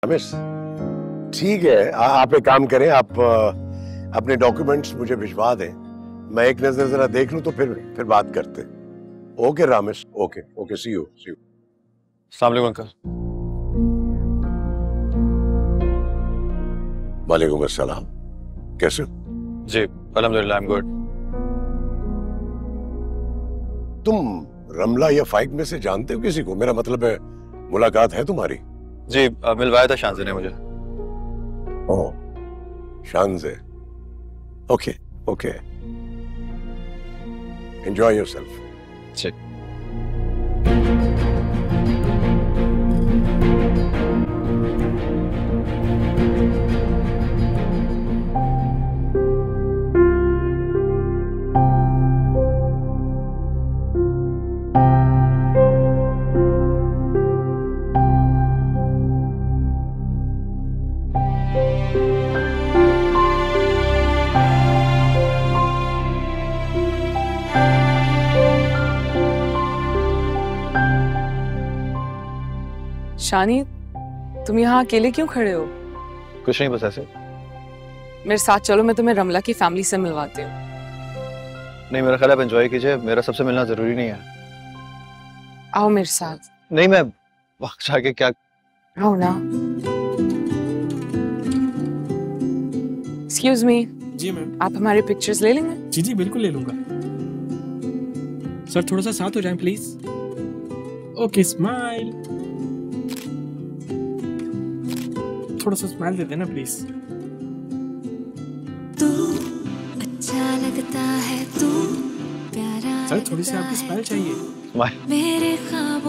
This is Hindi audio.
रामेश, ठीक है, आप एक काम करें, आप अपने डॉक्यूमेंट्स मुझे भिजवा दें, मैं एक नजर जरा देख लूं तो फिर बात करते। Okay Ramesh, okay okay, see you. अस्सलाम वालेकुम अंकल। वालेकुम अस्सलाम, कैसे हो? जी अल्हम्दुलिल्लाह, आई एम गुड। तुम रमला या फाइक में से जानते हो किसी को? मेरा मतलब है मुलाकात है तुम्हारी? जी मिलवाया था शानज़े ने मुझे। Oh Shanzay, okay okay, enjoy yourself. जी। शानी, तुम यहाँ अकेले क्यों खड़े हो? कुछ नहीं, बस ऐसे। मेरे साथ चलो, मैं तुम्हें रमला की फैमिली से मिलवाती हूँ। नहीं, मेरा ख्याल आप एंजॉय कीजिए, मेरा सबसे मिलना जरूरी नहीं है। आओ मेरे साथ। नहीं, मैं वहाँ जाके क्या। आओ ना। Excuse me. जी मैम। आप हमारे पिक्चर्स ले लेंगे? जी जी बिल्कुल ले लूंगा। सर थोड़ा सा साथ हो जाए प्लीज। ओके स्माइल, थोड़ा सा स्माइल दे देना प्लीज। तू अच्छा लगता है, तू प्यारा। सर थोड़ी सी आपकी स्माइल चाहिए। मेरे ख्वाब